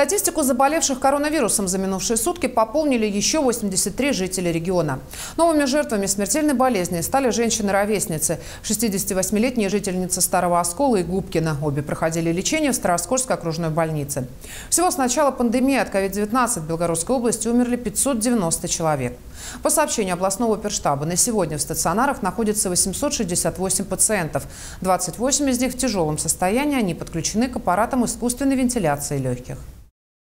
Статистику заболевших коронавирусом за минувшие сутки пополнили еще 83 жителя региона. Новыми жертвами смертельной болезни стали женщины-ровесницы. 68-летняя жительница Старого Оскола и Губкина. Обе проходили лечение в Старооскольской окружной больнице. Всего с начала пандемии от COVID-19 в Белгородской области умерли 590 человек. По сообщению областного оперштаба, на сегодня в стационарах находится 868 пациентов. 28 из них в тяжелом состоянии, они подключены к аппаратам искусственной вентиляции легких.